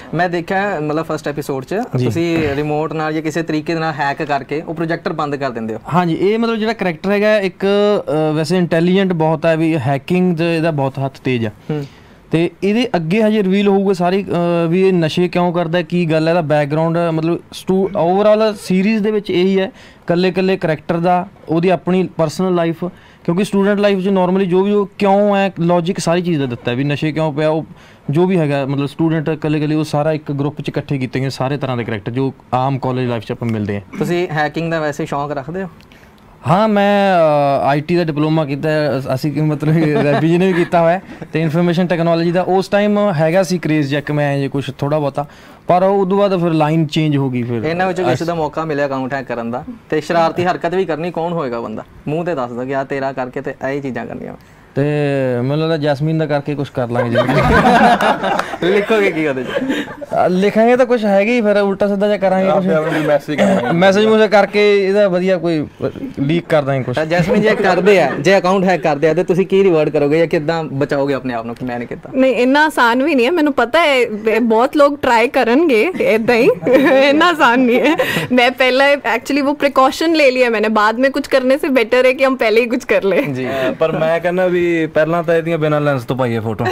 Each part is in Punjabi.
मैं देखा मतलब फर्स्ट एपीसोड च ਤੁਸੀਂ ਰਿਮੋਟ ਨਾਲ ਜਾਂ ਕਿਸੇ ਤਰੀਕੇ ਨਾਲ ਹੈਕ ਕਰਕੇ ਉਹ ਪ੍ਰੋਜੈਕਟਰ ਬੰਦ ਕਰ ਦਿੰਦੇ ਹੋ। ਹਾਂਜੀ, ਇਹ ਮਤਲਬ ਜਿਹੜਾ ਕਰੈਕਟਰ ਹੈਗਾ ਇੱਕ ਵੈਸੇ ਇੰਟੈਲੀਜੈਂਟ ਬਹੁਤ ਹੈ, ਵੀ ਹੈਕਿੰਗ ਦਾ ਇਹਦਾ ਬਹੁਤ ਹੱਥ ਤੇਜ਼ ਆ, ਤੇ ਇਹਦੇ ਅੱਗੇ ਹਜੇ ਰਿਵੀਲ ਹੋਊਗਾ ਸਾਰੀ ਵੀ ਇਹ ਨਸ਼ੇ ਕਿਉਂ ਕਰਦਾ, ਕੀ ਗੱਲ ਹੈ, ਇਹਦਾ ਬੈਕਗਰਾਉਂਡ ਮਤਲਬ ਓਵਰਆਲ ਸੀਰੀਜ਼ ਦੇ ਵਿੱਚ ਇਹੀ ਹੈ, ਕੱਲੇ ਕੱਲੇ ਕਰੈਕਟਰ ਦਾ, ਉਹਦੀ ਆਪਣੀ ਪਰਸਨਲ ਲਾਈਫ, ਕਿਉਂਕਿ ਸਟੂਡੈਂਟ ਲਾਈਫ 'ਚ ਨੋਰਮਲੀ ਜੋ ਵੀ ਉਹ ਕਿਉਂ ਹੈ ਲੌਜਿਕ ਸਾਰੀ ਚੀਜ਼ ਦਾ ਦਿੱਤਾ ਵੀ ਨਸ਼ੇ ਕਿਉਂ ਪਿਆ, ਉਹ ਜੋ ਵੀ ਹੈਗਾ ਮਤਲਬ ਸਟੂਡੈਂਟ ਇਕੱਲੇ ਉਹ ਸਾਰਾ ਇੱਕ ਗਰੁੱਪ 'ਚ ਇਕੱਠੇ ਕੀਤੇ ਗਏ ਸਾਰੇ ਤਰ੍ਹਾਂ ਦੇ ਕਰੈਕਟਰ ਜੋ ਆਮ ਕਾਲਜ ਲਾਈਫ 'ਚ ਆਪਾਂ ਮਿਲਦੇ ਹਾਂ। ਤੁਸੀਂ ਹੈਕਿੰਗ ਦਾ ਵੈਸੇ ਸ਼ੌਂਕ ਰੱਖਦੇ ਹੋ? ਹਾਂ, ਮੈਂ IT ਦਾ ਡਿਪਲੋਮਾ ਕੀਤਾ, ਅਸੀਂ ਮਤਲਬ ਰੈਬੀ ਜੀ ਨੇ ਵੀ ਕੀਤਾ ਹੋਇਆ, ਅਤੇ ਇਨਫੋਰਮੇਸ਼ਨ ਟੈਕਨੋਲੋਜੀ ਦਾ ਉਸ ਟਾਈਮ ਹੈਗਾ ਸੀ ਕਰੇਜ਼ ਜਾਂ ਕਿ ਮੈਂ ਜੇ ਕੁਛ ਥੋੜ੍ਹਾ ਬਹੁਤਾ, ਪਰ ਉਦੋਂ ਬਾਅਦ ਫਿਰ ਲਾਈਨ ਚੇਂਜ ਹੋ ਗਈ। ਫਿਰ ਇਹਨਾਂ ਵਿੱਚੋਂ ਕਿਸੇ ਦਾ ਮੌਕਾ ਮਿਲਿਆ ਅਕਾਊਂਟ ਹੈਕ ਕਰਨ ਦਾ ਤੇ ਸ਼ਰਾਰਤੀ ਹਰਕਤ ਵੀ ਕਰਨੀ, ਕੌਣ ਹੋਏਗਾ ਬੰਦਾ ਮੂੰਹ ਤੇ ਦੱਸਦਾ ਕਿ ਆ ਤੇਰਾ ਕਰਕੇ ਤੇ ਇਹ ਚੀਜ਼ਾਂ ਕਰਨੀਆਂ? ਤੇ ਮੈਨੂੰ ਲੱਗਦਾ ਜੈਸਮੀਨ ਦਾ ਕਰਕੇ ਕੁਛ ਕਰ ਲਾਂਗੇ ਜੀ। ਲਿਖੋਗੇ ਕੀ ਉਹਦੇ 'ਚ? ਲਿਖਾਂਗੇ ਤਾਂ ਕੁਛ ਹੈਗਾ ਹੀ, ਫਿਰ ਉਲਟਾ ਸਿੱਧਾ ਜਿਹਾ ਕਰਾਂਗੇ, ਮੈਸੇਜ ਮੂਸੇਜ ਕਰਕੇ ਇਹਦਾ ਵਧੀਆ ਕੋਈ ਲੀਕ ਕਰ ਦਾਂਗੇ ਕੁਛ। ਜੈਸਮੀਨ ਜੇ ਕਰਦੇ ਆ, ਜੇ ਅਕਾਊਂਟ ਹੈਕ ਕਰਦੇ ਆ ਤੇ ਤੁਸੀਂ ਕੀ ਰਿਵਰਟ ਕਰੋਗੇ ਜਾਂ ਕਿੱਦਾਂ ਬਚਾਓਗੇ ਆਪਣੇ ਆਪ ਨੂੰ ਕਿ ਮੈਂ ਨਹੀਂ ਕੀਤਾ? ਨਹੀਂ, ਇੰਨਾ ਆਸਾਨ ਵੀ ਨਹੀਂ ਹੈ, ਮੈਨੂੰ ਪਤਾ ਹੈ ਬਹੁਤ ਲੋਕ ਟਰਾਈ ਕਰਨਗੇ ਇੱਦਾਂ ਹੀ, ਇੰਨਾ ਆसान नहीं है। मैं पहले एक्चुअली वो प्रिकॉशन ले लिया मैंने, बाद में कुछ करने से बेटर है कि हम पहले ही कुछ कर ले जी। पर मैं कहना भी पहला तो ਇਹਦੀਆਂ ਬਿਨਾਂ ਲੈਂਸ ਤੋਂ ਪਾਈਏ ਫੋਟੋ।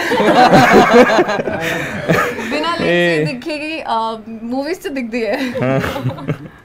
बिना लेंस से दिखेगी मूवीज तो दिखती है।